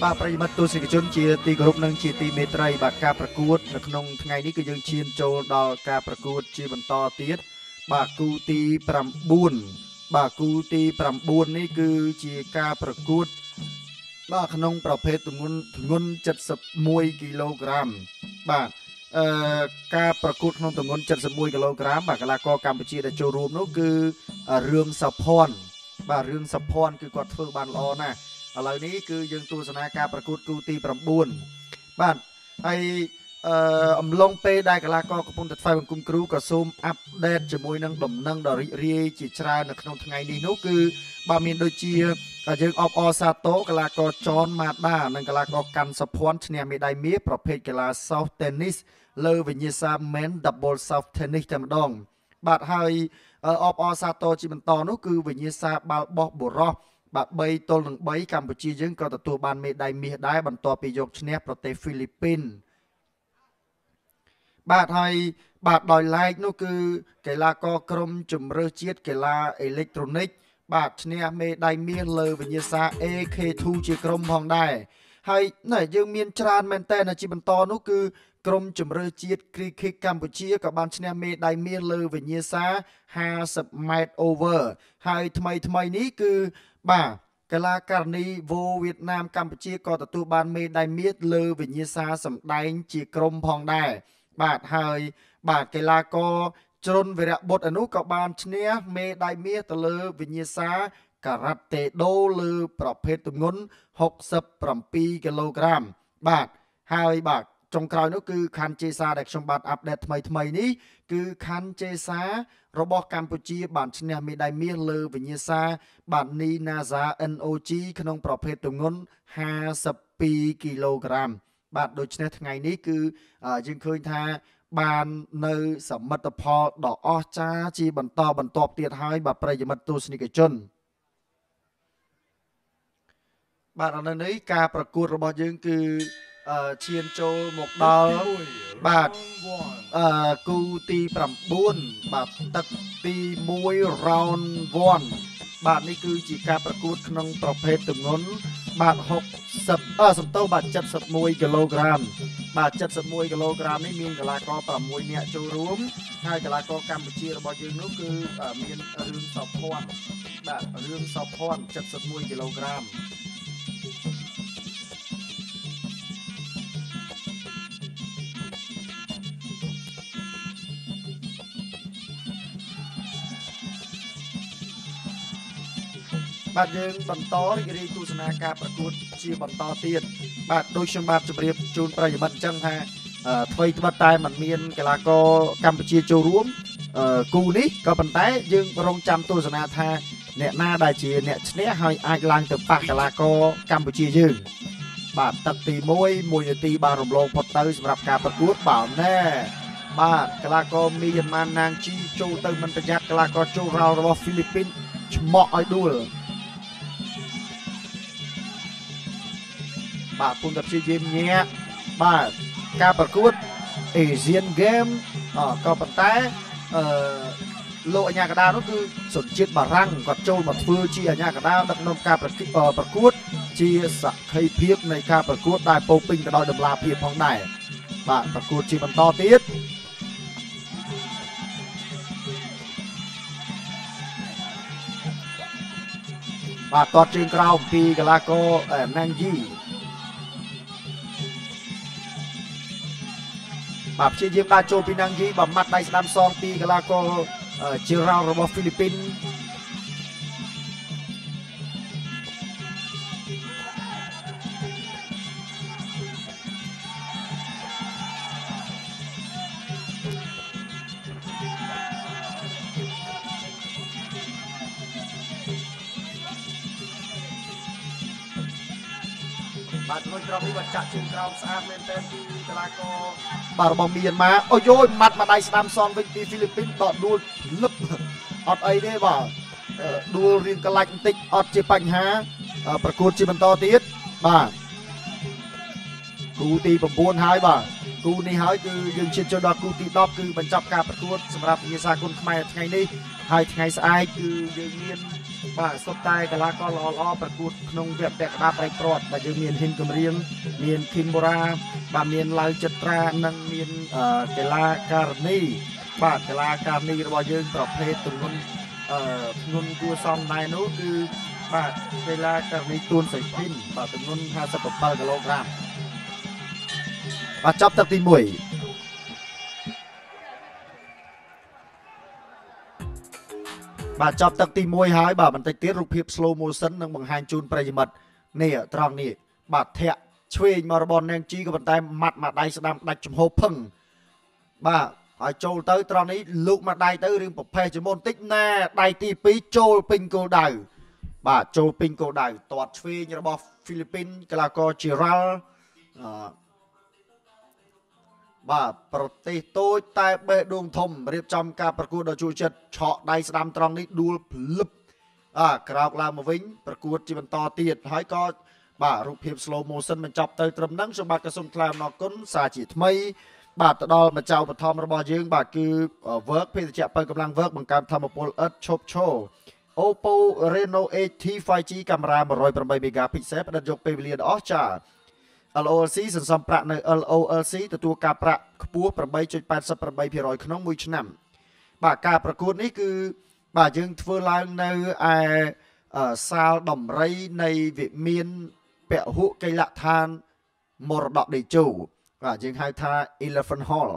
បាទប្រិយមិត្តទស្សនិកជនជាទីគោរពនិងជាទីមេត្រីបាទការប្រកួតនៅក្នុងថ្ងៃនេះគឺយើងឈានចូលដល់ការប្រកួតជាបន្តទៀតបាទគូទី9បាទគូទី9នេះគឺជាការប្រកួតបាទក្នុងប្រភេទទម្ងន់71គីឡូក្រាមបាទការប្រកួតក្នុងទម្ងន់71គីឡូក្រាមបាទកីឡាករកម្ពុជាដែលចូលរួមនោះគឺរឿងសុភ័ណ្ឌបាទរឿងសុភ័ណ្ឌគឺគាត់ធ្វើបានល្អណាស់ឥឡូវនេះគឺយើងទស្សនាការប្រកួតគូទី9បាទហើយអំឡុងពេលដែលកីឡាករកំពុងតែថ្វាយបង្គំគ្រូក៏សូមអាប់ដេតជាមួយនឹងដំណឹងដ៏រីករាយជាច្រើននៅក្នុងថ្ងៃនេះនោះគឺបាទមានដូចជាយើងអបអរសាទរកីឡាករចនម៉ាដានិងកីឡាករកាន់សុភ័ណ្ឌឈ្នះមេដាយមាសប្រភេទកីឡា Soft Tennis លើវិញ្ញាសា Men Double Soft Tennis តែម្ដងបាទហើយអបអរសាទរជាបន្តនោះគឺវិញ្ញាសាបាល់បោះបុរសបាទ3-3កម្ពុជាយើងក៏ទទួលបានមេដាយមាសដែរបន្ទាប់ពីយកឈ្នះប្រទេសហ្វីលីពីនបាទហើយបាទដោយឡែកនោះគឺកីឡាករក្រុមជម្រើសជាតិកីឡាអេឡិចត្រូនិកបាទឈ្នះមេដាយមាសលើវិញ្ញាសា AK2 ជាក្រុមផងដែរហើយណែយើងមានច្រើនមែនតើជាបន្តនោះគឺក្រុមជម្រើសជាតិ Cricket កម្ពុជាក៏បានឈ្នះមេដាយមាសលើវិញ្ញាសា50ម៉ែត្រ over ហើយថ្មីនេះគឺបាទកីឡាករនីវ៉ូវៀតណាមកម្ពុជាក៏ទទួលបានមេដាយមាសលើវិញ្ញាសាសម្ដែងជាក្រុមផងដែរបាទហើយបាទកីឡាករជ្រុនវីរៈបុត្រអនុក៏បានឈ្នះមេដាយមាសទៅលើវិញ្ញាសាការ៉ាតេដូលើប្រភេទទម្ងន់67គីឡូក្រាមបាទហើយបាទចុងក្រោយនោះគឺខណ្ឌជេសាដែលខ្ញុំបាទអាប់ដេតថ្មីនេះគឺខណ្ឌជេសារបស់កម្ពុជាបានឈ្នះមេដាយមាសលើវិញ្ញាសាបាទនីណាហ្សា NOG ក្នុងប្រភេទទម្ងន់52គីឡូក្រាមបាទដូច្នេះថ្ងៃនេះគឺយើងឃើញថាបាននៅសមិទ្ធផលដ៏អស្ចារ្យជាបន្តបន្ទាប់ទៀតហើយបាទប្រិយមិត្តទស្សនិកជនបាទនៅនេះការប្រកួតរបស់យើងគឺឈានចូលមកដល់បាទគូទី9បាទទឹកទី1 round 1បាទនេះគឺជាការប្រកួតក្នុងប្រភេទទម្ងន់បាទសំទោសបាទ71គីឡូក្រាមបាទ71គីឡូក្រាមនេះមានកីឡាករ6នាក់ចូលរួមហើយកីឡាករកម្ពុជារបស់យើងនោះគឺមានរឿងសុភ័ណ្ឌបាទរឿងសុភ័ណ្ឌ71គីឡូក្រាមបាទយើងបន្តរីករាយទស្សនាការប្រកួតជាបន្តទៀតបាទដូចខ្ញុំបាទជម្រាបជូនប្រិយមិត្តអញ្ចឹងថាថ្មីត្បិតតែมันមានកីឡាករកម្ពុជាចូលរួមគូនេះក៏ប៉ុន្តែយើងរងចាំទស្សនាថាអ្នកណាដែលជាអ្នកឈ្នះហើយអាចឡើងទៅប៉ះកីឡាករកម្ពុជាយើងបាទទឹកទី1នាទីបានរំលងផុតទៅសម្រាប់ការប្រកួតបើណែបាទកីឡាករមីយ៉ាន់ម៉ាណាងជីចូលទៅមិនប្រយ័ត្នកីឡាករចូលរោរបស់ហ្វីលីពីនឆ្មក់ឲ្យដួលបាទពុំតែព្យាយាមញាក់បាទការប្រកួត Asian Game ក៏ប៉ុន្តែលោកអាញាកដានោះគឺសុនជាតិបារាំងគាត់ចូលមកធ្វើជាអាញាកដាដឹកនាំការប្រកួតជាសក្ខីភាពនៃការប្រកួតដែលពោពេញទៅដោយតម្លាភាពផងដែរបាទប្រកួតជាបន្តទៀតបាទតតជើងក្រោមពីកីឡាករណាងយីបាទព្យាយាមដាក់ចូលពីណាងយីបំមាត់ដៃស្ដាំសងពីកីឡាករជារោរបស់ហ្វីលីពីនបាទជាមួយក្រុមនេះបាទចាក់ជើងក្រោមស្អាតមែនទែនពីកីឡាករបាទរបស់មីយ៉ាន់ម៉ាអូយយម៉ាត់មកដៃស្ដាំសងវិញពីហ្វីលីពីនដកដួលលឹបអត់អីទេបាទដួលរៀងកលាច់បន្តិចអត់ជាបញ្ហាប្រកួតជាបន្តទៀតបាទគូទី9ហើយបាទគូនេះហើយគឺយើងឈានចូលដល់គូទី10គឺបញ្ចប់ការប្រកួតសម្រាប់វិញ្ញាសាគុណខ្មែរថ្ងៃនេះហើយថ្ងៃស្អែកគឺយើងមានបាទសុទ្ធតែកីឡាករល្អៗប្រកួតក្នុងវគ្គពាក់កណ្ដាលប្រៃព្រាត់បាទយើងមានហ៊ិនកំរៀងមានឃីមបូរ៉ាបាទមានឡៅចិត្រានិងមានកីឡាករនីបាទកីឡាករនីរបស់យើងប្រភេទទម្ងន់ធ្ងន់គួរសមដែរនោះគឺបាទកីឡាករនីទួនសៃភិនបាទទម្ងន់57គីឡូក្រាមបាទចាប់ទឹកទី1បាទចប់ទឹកទី1ហើយបាទបន្តិចទៀតរូបភាព slow motion នឹងបង្ហាញជូនប្រិយមិត្តនេះត្រង់នេះបាទធាក់ឆ្វេងមករបស់នាងជីក៏ប៉ុន្តែម៉ាត់មកដៃស្ដាំដាច់ចំហភឹងបាទហើយចូលទៅត្រង់នេះលោកមកដៃទៅរឿងប្រភេទជាមុនតិចណាដៃទី2ចូលពេញគោលដៅបាទចូលពេញគោលដៅទាត់ឆ្វេងរបស់ហ្វីលីពីនកីឡាករជីរ៉ាល់បាទប្រទេសតូចតែបេះដូងធំរៀបចំការប្រកួតដ៏ជូរចិត្តឆក់ដៃស្ដាំត្រង់នេះដួលភ្លឹបក្រោកឡើងមកវិញប្រកួតជាបន្តទៀតហើយក៏បាទរូបភាព slow motion បញ្ចប់ទៅត្រឹមហ្នឹងសូមបាទក៏សូមថ្លែងអំណរគុណសារជាថ្មីបាទទៅដល់ម្ចាស់ឧបត្ថម្ភរបស់យើងបាទគឺ work ភេសជ្ជៈបើកម្លាំង work បង្កើនធម៌ពលឥតឈប់ឈរ Oppo Reno 8T 5G កាមេរ៉ា108 megapixel ផ្ដិតយកពេលវេលាដ៏អស្ចារ្យ LOLC សន្សំប្រាក់នៅ LOLC ទទួលការប្រាក់ខ្ពស់ 8.88% ក្នុងមួយឆ្នាំបាទការប្រកួតនេះគឺបាទយើងធ្វើឡើងនៅឯសាលដំរីនៃវិមានពហុកីឡដ្ឋានមរតកតេជោបាទយើងហៅថា Elephant Hall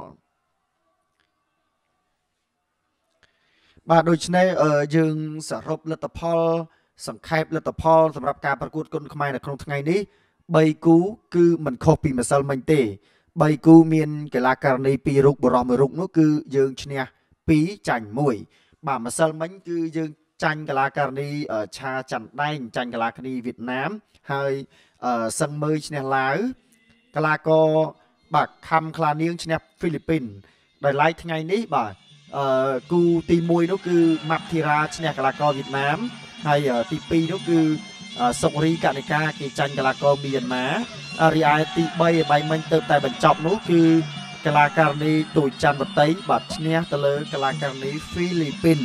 បាទដូច្នេះយើងសរុបលទ្ធផលសង្ខេបលទ្ធផលសម្រាប់ការប្រកួតគុនខ្មែរនៅក្នុងថ្ងៃនេះ3គូគឺមិនខុសពីម្សិលមិញទេ3គូមានកីឡាករនី2រូបបរោះ1រូបនោះគឺយើងឈ្នះ2ចាញ់1បាទម្សិលមិញគឺយើងចាញ់កីឡាករនីឆាច័ន្ទដែងចាញ់កីឡាករនីវៀតណាមហើយសឹងមើឈ្នះឡាវកីឡាករបាទខំខ្លានាងឈ្នះហ្វីលីពីនដោយឡែកថ្ងៃនេះបាទគូទី1នោះគឺម៉ាប់ធីរ៉ាឈ្នះកីឡាករវៀតណាមហើយទី2នោះគឺសុករីកនិកាគេចាញ់កីឡាករមីយ៉ាន់ម៉ារីឯទី3ឲ្យបាយមិញទៅតែបញ្ចប់នោះគឺកីឡាករនីទូចច័ន្ទបតីបាទឈ្នះទៅលើកីឡាករនីហ្វីលីពីន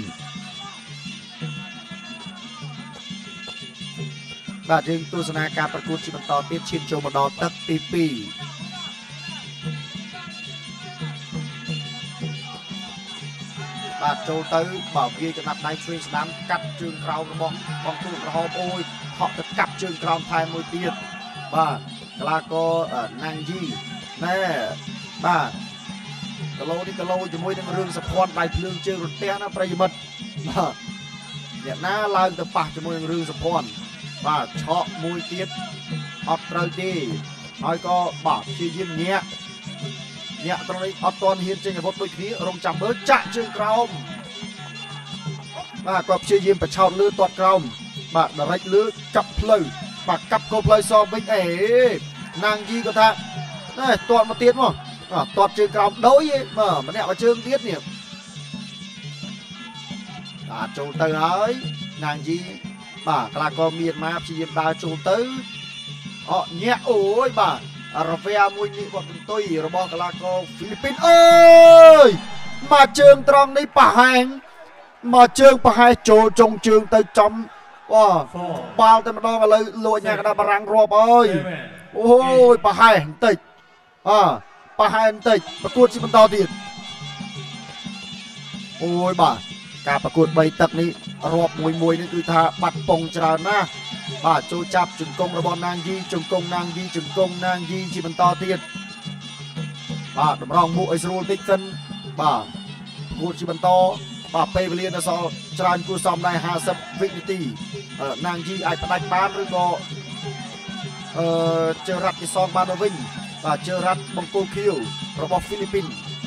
បាទយើងទស្សនាការប្រកួតជាបន្តទៀតឈានចូលមកដល់ទឹកទី2បាទចូលទៅបាទវាចំណាប់ដៃឆ្វេងស្ដាំកាត់ជើងក្រោមរបស់បងទូក្រហមអូយហក់ទៅកាប់ជើងក្រោមថែមមួយទៀតបាទកីឡាករណាំងយីណែបាទគីឡូនេះគីឡូជាមួយនឹងរឿងសុភ័ណ្ឌដៃភ្លើងជើងរន្ទះណាប្រិយមិត្តបាទអ្នកណាឡើងទៅប៉ះជាមួយនឹងរឿងសុភ័ណ្ឌបាទឆក់មួយទៀតអត់ត្រូវទេហើយក៏បាទព្យាយាមញាក់ត្រង់នេះអត់ទាន់ហ៊ានចេញអាវុធដូចគ្នារងចាំមើលចាក់ជើងក្រោមបាទគាត់ព្យាយាមបឆោតលឺទាត់ក្រោមបាទដរិចលឺកាប់ផ្លូវបាទកាប់កោផ្លូវសវិញអេណាងយីគាត់ថាណែទាត់មកទៀតមកទាត់ជើងក្រោមដូចឯងបាទម្នាក់មកជើងទៀតនេះបាទចូលទៅហើយណាងយីបាទកីឡាករមានមកព្យាយាមដើរចូលទៅញាក់អូយបាទរវែមួយនេះបត់កន្ទុយរបស់កីឡាករហ្វីលីពីនអើយមកជើងត្រង់នេះប្រហែងមកជើងប្រហែលចូលចុងជើងទៅចំបាល់តែម្ដងឥឡូវលួចញ៉ាកណ្ដាលបារាំងរាប់អើយអូយប្រហែលបន្តិចប្រហែលបន្តិចប្រកួតជាបន្តទៀតអូយបាទការប្រកួត3ទឹកនេះរាប់មួយនេះគឺថាបាត់ពងច្រើនណាស់បាទចូលចាប់ជង្គង់របស់ណាងយីជង្គង់ណាងយីជង្គង់ណាងយីជាបន្តទៀតបាទតម្រង់មុខឲ្យស្រួលតិចសិនបាទប្រកួតជាបន្តបាទពេលវេលានៅសល់ច្រើនគួរសមដែរ50វិនាទីណាងយីអាចផ្ដាច់បានឬក៏ជើរ៉ាត់គេសងបានទៅវិញបាទជើរ៉ាត់បង្គោលខៀវរបស់ហ្វីលីពីន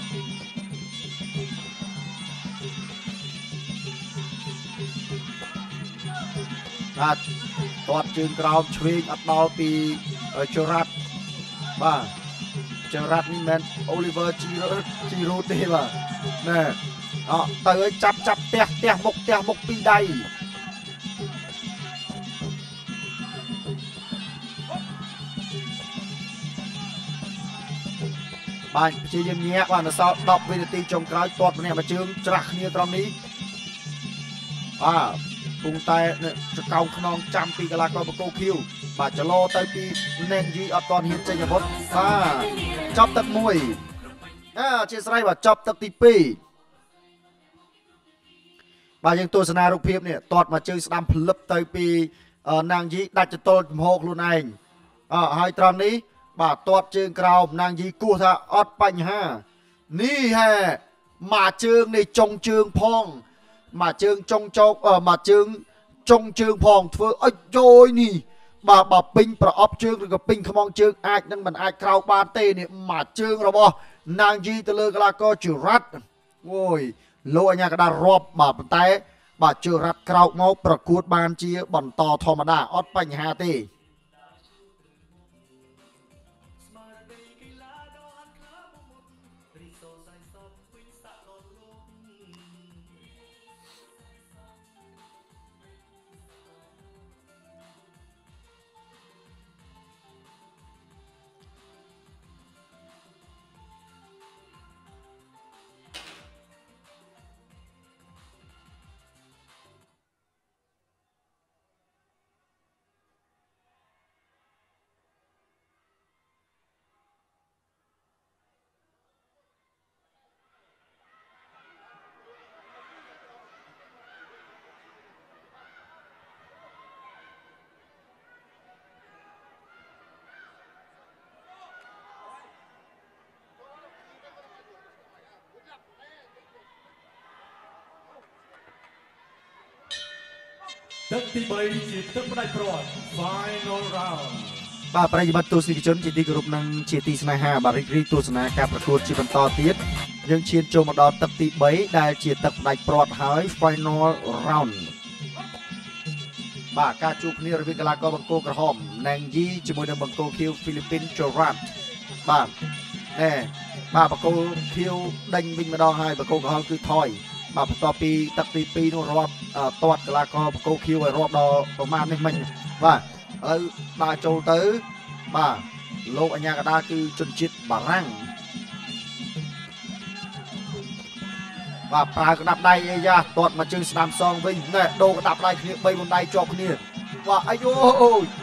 បាទទាត់ជើងក្រោមឆ្វេងអត់ដល់ពីជើរ៉ាត់បាទជើរ៉ាត់នេះមិនមែន Oliver Giroud ទេបាទណែទៅឲ្យចាប់ផ្ទះមុខពីរដៃបាទព្យាយាមញាក់បាទនៅសល់10វិនាទីចុងក្រោយទាត់ម្នាក់មួយជើងច្រាស់គ្នាត្រង់នេះបាទពុងតែកោងខ្នងចាំពីកីឡាករបកគោឃីវបាទចលោទៅពីណេងយីអត់ទាន់ហ៊ានចេញអាវុធបាទចប់ទឹកមួយអធិស្ឋានបាទចប់ទឹកទី2បាទយើងទស្សនារូបភាពនេះតតមកជើងស្ដាំភ្លឹបទៅពីណាងយីដាច់ចតលចំហខ្លួនឯងហើយត្រង់នេះបាទតតជើងក្រោមណាងយីគោះថាអត់បញ្ហានេះហែមកជើងនេះចុងជើងផងមកជើងចុងចោកមកជើងចុងជើងផងធ្វើអុចយោយនេះបាទពេញប្រអប់ជើងឬក៏ពេញខ្មងជើងអាចនឹងមិនអាចក្រោកបានទេនេះមកជើងរបស់ណាងយីទៅលើកីឡាករជរ៉ាត់អូយលោកអញ្ញាកដារាប់បាទប៉ុន្តែបាទជរ៉ាត់ក្រោកមកប្រកួតបានជាបន្តធម្មតាអត់បញ្ហាទេទឹកទី3ជាទឹកផ្ដាច់ព្រាត់ Final Round បាទប្រិយមិត្តទស្សនិកជនជាទីគោរពនិងជាទីស្នេហាបាទរីកទស្សនាការប្រកួតជាបន្តទៀតយើងឈានចូលមកដល់ទឹកទី3ដែលជាទឹកផ្ដាច់ព្រាត់ហើយ Final Round បាទការជួបគ្នារវាងកីឡាករបង្គោលក្រហមណេងយីជាមួយនឹងបង្គោលខៀវហ្វីលីពីនជរ៉ាត់បាទបាទបង្គោលខៀវដេញវិញម្ដងហើយបង្គោលក្រហមគឺថយបាទបន្ទាប់ពីទឹកទី2នោះរាប់ទាត់កីឡាករបង្គោលខៀវឲ្យរាប់ដល់ប្រមាណនេះមិញបាទឥឡូវដើរចូលទៅបាទលោកអញ្ញាកដាគឺជនជាតិបារាំងបាទប្រើក្តាប់ដៃអីយ៉ាទាត់មកជើងស្ដាំសងវិញណែដូរក្តាប់ដៃគ្នា3មុនដៃជាប់គ្នាបាទអាយអូយ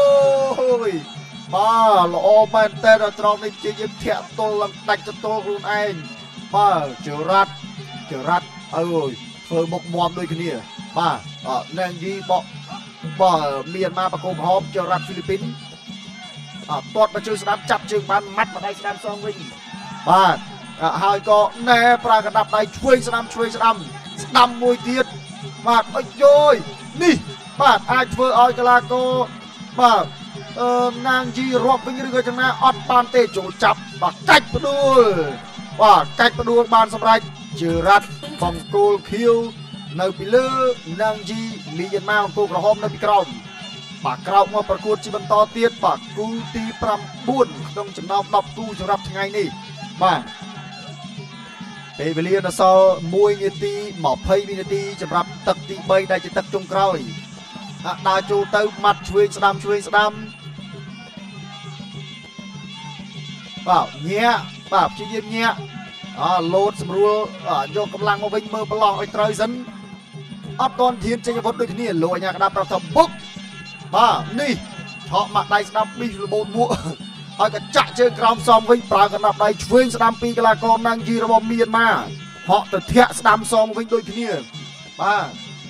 បាទល្អមែនតើដល់ត្រង់នេះជាយើងធាក់ទល់ឡើងដាច់ចតលខ្លួនឯងបាទចរ៉ាត់អើយធ្វើមុខមាំដូចគ្នាបាទណេងយីបកមានមកបកគោក្រហមចរ៉ាត់ហ្វីលីពីនទាត់មកជើងស្ដាំចាប់ជើងបានម៉ាត់មកដៃស្ដាំសងវិញបាទហើយក៏ណែប្រើកណ្ដាប់ដៃឆ្វេងស្ដាំមួយទៀតបាទអុយយោយនេះបាទអាចធ្វើឲ្យកីឡាករបាទណាងយីរាប់វិញឬក៏យ៉ាងណាអត់បានទេចូលចាប់បាទកាច់ផ្ដួលបានសម្រេចជើរ៉ាត់បង្គោលខៀវនៅពីលើណាងយីមីយ៉ាន់ម៉ាបង្គោលក្រហមនៅពីក្រោមបាទក្រោកមកប្រកួតជាបន្តទៀតបាទគូទី9ក្នុងចំណោម10គូសម្រាប់ថ្ងៃនេះបាទពេលវេលានៅសល់1នាទី20វិនាទីសម្រាប់ទឹកទី3ដែលជាទឹកចុងក្រោយដើរចូលទៅម៉ាត់ឆ្វេងស្ដាំបាទញាក់បាទព្យាយាមញាក់លោតស្រួលយកកម្លាំងមកវិញមើលប្រឡងឲ្យត្រូវសិនអត់ទាន់ធានចេញអាវុធដូចគ្នាលោកអញ្ញាកដាប្រាប់ថាបុកបាទនេះឆក់មកដៃស្ដាំប៊ីរបូតមួកហើយក៏ចាក់ជើងក្រោមសំវិញប្រើកណ្ដាប់ដៃឆ្វេងស្ដាំពីកីឡាករណាងយីរបស់មៀនម៉ាហក់ទៅធាក់ស្ដាំសំវិញដូចគ្នាបាទ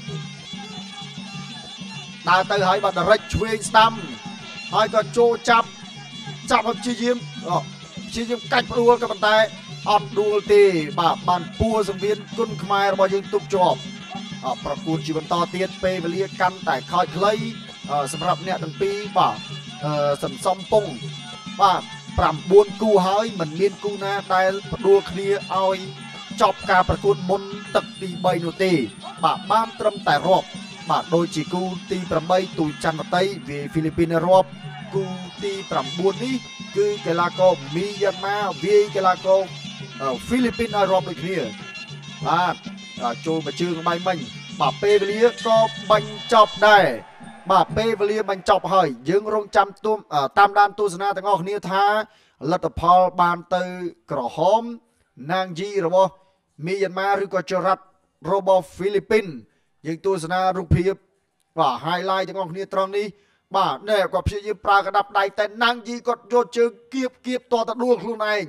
ដើរទៅហើយបាទដរិចឆ្វេងស្ដាំហើយក៏ចូលចាប់ឲ្យព្យាយាមកាច់ផ្ដួលក៏ប៉ុន្តែអត់ដួលទេបាទបានពួរសង្វៀនគុណខ្មែររបស់យើងទប់ជាប់ប្រកួតជាបន្តទៀតពេលវេលាកាន់តែខោចខ្លីសម្រាប់អ្នកទាំងពីរបាទសន្សំពងបាទ9គូហើយមិនមានគូណាដែលផ្ដួលគ្នាឲ្យចប់ការប្រកួតមុនទឹកទី3នោះទេបាទបានត្រឹមតែរាប់បាទដូចជាគូទី8ទូច័ន្ទវតីវាហ្វីលីពីនរាប់គូទី9នេះគឺកីឡាករមីយ៉ាន់ម៉ាវាយកីឡាករហ្វីលីពីនឲ្យរាប់ដូចគ្នាបាទចូលមកជើងក្បែរមិញបាទពេលវេលាក៏បាញ់ចប់ដែរបាទពេលវេលាបាញ់ចប់ហើយយើងរងចាំតាមដានទស្សនាទាំងអស់គ្នាថាលទ្ធផលបានទៅក្រហមណាងយីរបស់មីយ៉ាន់ម៉ាឬក៏ចរ៉ាត់របស់ហ្វីលីពីនយើងទស្សនារូបភាពបាទ highlight ទាំងអស់គ្នាត្រង់នេះបាទណែគាត់ព្យាយាមប្រើកណ្ដាប់ដៃតែណាំងយីគាត់យកជើងគៀបតតដួលខ្លួនឯង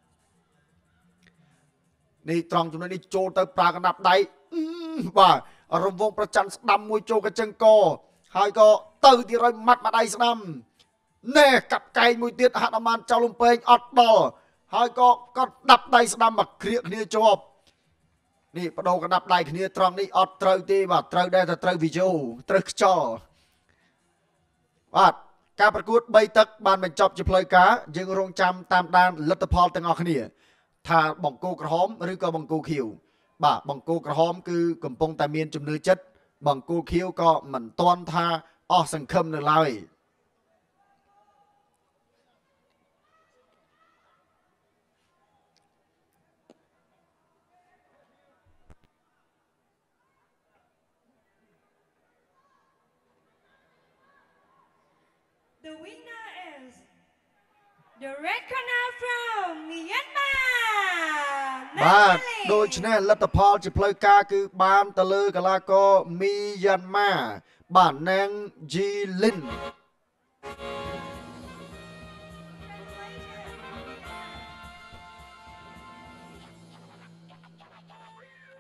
នេះត្រង់ចំណុចនេះចូលទៅប្រើកណ្ដាប់ដៃបាទរង្វង់ប្រច័ណ្ឌស្ដាំមួយចូលកញ្ចឹងកហើយក៏ទៅទីរយម៉ាត់ដៃស្ដាំណែកាប់កែងមួយទៀតហាក់ដល់បានចោលលំពេងអត់ដល់ហើយក៏គាត់ដាប់ដៃស្ដាំមកគ្រាកគ្នាជាប់នេះបដូរកណ្ដាប់ដៃគ្នាត្រង់នេះអត់ត្រូវទេបាទត្រូវដែរតែត្រូវវីដេអូត្រូវខ្យល់បាទការប្រកួត3ទឹកបានបញ្ចប់ជាផ្លូវការយើងរងចាំតាមដានលទ្ធផលទាំងអស់គ្នាថាបង្គោលក្រហមឬក៏បង្គោលខៀវបាទបង្គោលក្រហមគឺកំពុងតែមានជំនឿចិត្តបង្គោលខៀវក៏មិនទាន់ថាអស់សង្ឃឹមនៅឡើយ The winner is the red corner from Myanmar. បាទដូច្នេះលទ្ធផលជាផ្លូវការគឺបានទៅលើកីឡាករមីយ៉ាន់ម៉ាបាទណាងជីលីន